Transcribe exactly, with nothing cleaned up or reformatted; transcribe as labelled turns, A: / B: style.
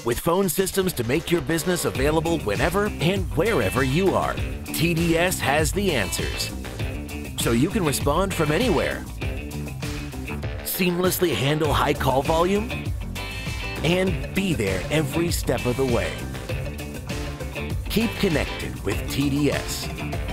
A: With phone systems to make your business available whenever and wherever you are, T D S has the answers. So you can respond from anywhere, seamlessly handle high call volume, and be there every step of the way. Keep connected with T D S.